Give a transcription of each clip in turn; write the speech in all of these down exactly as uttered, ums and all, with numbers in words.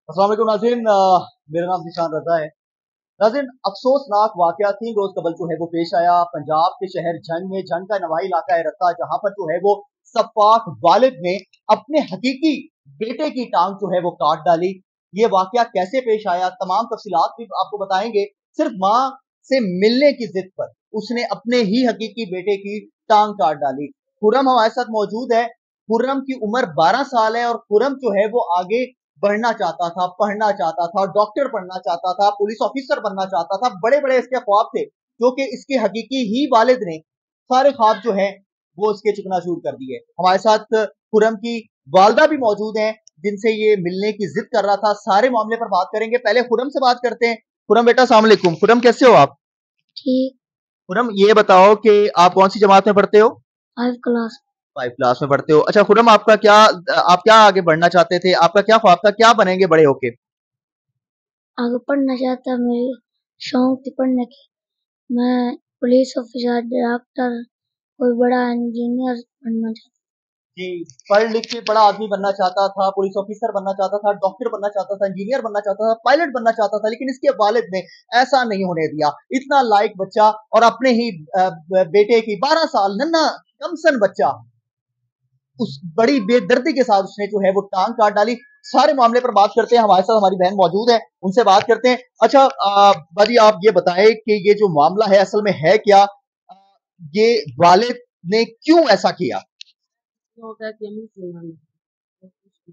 अस्सलाम वालेकुम नाज़रीन, अ, मेरा नाम निशान रज़ा है। नाज़रीन, अफसोसनाक वाक़या तीन रोज़ कबल जो है वो पेश आया पंजाब के शहर झंग में। झंग का नवाही इलाका है रत्ता, जहाँ पर जो है वो सफ़ाक वालिद ने अपने हकीकी बेटे की टांग जो है वो काट डाली। ये वाक़या कैसे पेश आया, तमाम तफ़सीलात भी आपको बताएंगे। सिर्फ माँ से मिलने की जिद पर उसने अपने ही हकीकी बेटे की टांग काट डाली। खुर्रम हमारे साथ मौजूद है। खुर्रम की उम्र बारह साल है और खुर्रम जो है वो आगे बढ़ना चाहता था, पढ़ना चाहता था, डॉक्टर बनना चाहता था, पुलिस ऑफिसर बनना चाहता था। बड़े बड़े इसके ख्वाब थे जो कि इसके हकीकी ही वालिद ने सारे ख्वाब जो हैं वो इसके चकनाचूर कर दिए। हमारे साथ खुर्रम की वालदा भी मौजूद हैं जिनसे ये मिलने की जिद कर रहा था। सारे मामले पर बात करेंगे। पहले खुर्रम से बात करते हैं। खुर्रम बेटा, अस्सलाम वालेकुम। खुर्रम, कैसे हो आप? ठीक। खुर्रम, ये बताओ कि आप कौन सी जमात में पढ़ते हो? Five class. फाइव क्लास में पढ़ते हो। अच्छा खुर्रम, आपका क्या आप क्या आगे बढ़ना चाहते थे? आपका क्या ख्वाब था, क्या बनेंगे बड़े होके? आगे पढ़ना चाहता, मेरी शौक थी पढ़ने की। मैं पुलिस ऑफिसर, डॉक्टर, कोई बड़ा इंजीनियर बनना चाहता। जी, पढ़ लिख के बड़ा आदमी बनना चाहता था, पुलिस ऑफिसर बनना चाहता था, डॉक्टर बनना चाहता था, इंजीनियर बनना चाहता था, पायलट बनना चाहता था, लेकिन इसके वालिद ने ऐसा नहीं होने दिया। इतना लायक बच्चा और अपने ही अ, बेटे की बारह साल नन्हा कमसन बच्चा, उस बड़ी बेदर्दी के साथ उसने जो है वो टांग काट डाली। सारे मामले पर बात करते हैं। हमारे साथ हमारी बहन मौजूद है, उनसे बात करते हैं। अच्छा आ, बाजी, आप ये बताएं कि ये जो मामला है असल में है क्या? आ, ये वालिद ने क्यों ऐसा किया? होता है कि हम मुसलमान हैं,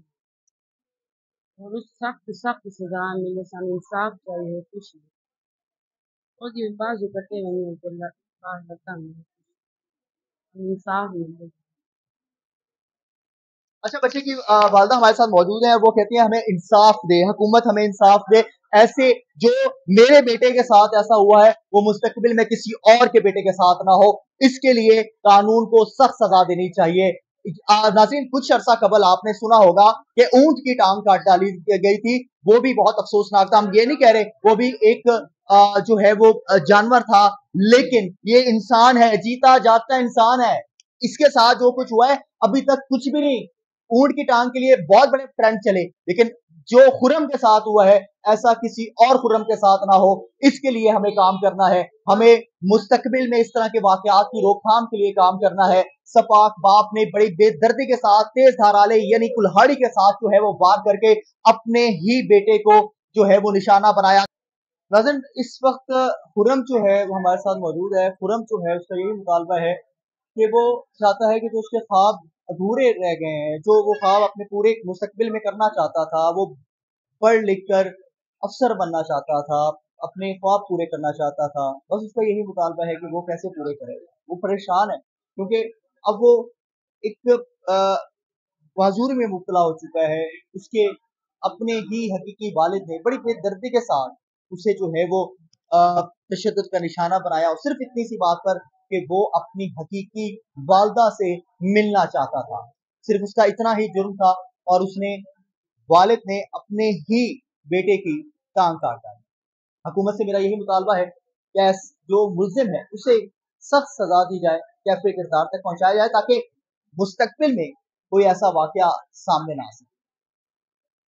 और उस सख्त सख्त सजा मिले, सन इंसाफ चाहिए, कुछ नहीं। और ये बाजू कटे हुए हैं, तो बाहर लगता नहीं, इंसाफ मिले। अच्छा, बच्चे की आ, वालदा हमारे साथ मौजूद है। वो कहती है हमें इंसाफ दे, हुकूमत हमें इंसाफ दे। ऐसे जो मेरे बेटे के साथ ऐसा हुआ है वो मुस्तकबिल में किसी और के बेटे के साथ ना हो, इसके लिए कानून को सख्त सजा देनी चाहिए। नाज़रीन, कुछ अरसा कबल आपने सुना होगा कि ऊंट की टांग काट डाली गई थी। वो भी बहुत अफसोसनाक था। हम ये नहीं कह रहे, वो भी एक आ, जो है वो जानवर था, लेकिन ये इंसान है, जीता जागता इंसान है। इसके साथ जो कुछ हुआ है अभी तक कुछ भी नहीं। ऊंट की टांग के लिए बहुत बड़े ट्रेंड चले, लेकिन जो खुर्रम के साथ हुआ है ऐसा किसी और खुर्रम के साथ ना हो, इसके लिए हमें काम करना है। हमें मुस्तकबिल में इस तरह के वाकयात की रोकथाम के लिए काम करना है। सपाक बाप ने बड़ी बेदर्दी के साथ तेज धाराले यानी कुल्हाड़ी के साथ जो है वो वार करके अपने ही बेटे को जो है वो निशाना बनाया। नाज़रीन, इस वक्त खुर्रम जो है वो हमारे साथ मौजूद है। खुर्रम जो है उसका यही मुतालबा है कि वो चाहता है कि जो उसके ख्वाब अधूरे रह गए हैं, जो वो ख्वाब अपने पूरे मुस्तकबिल में करना चाहता था, वो पढ़ लिख कर अफसर बनना चाहता था, अपने ख्वाब पूरे करना चाहता था, बस उसका यही मुतालबा है कि वो कैसे पूरे करेगा। वो परेशान है क्योंकि अब वो एक माजूरी में मुब्तला हो चुका है। उसके अपने ही हकीकी वालिद ने बड़ी बेदर्दी के साथ उसे जो है वो तशद्दुद का निशाना बनाया, और सिर्फ इतनी सी बात पर कि वो अपनी हकीकी वालदा से मिलना चाहता था। सिर्फ उसका इतना ही जुर्म था और उसने वालिद ने अपने ही बेटे की टांग काट डाली। हुकूमत से मेरा यही मुतालबा है कि जो मुल्जिम है उसे सख्त सजा दी जाए, कैफे किरदार तक पहुंचाया जाए, ताकि मुस्तकबिल में कोई ऐसा वाकया सामने ना आ सके।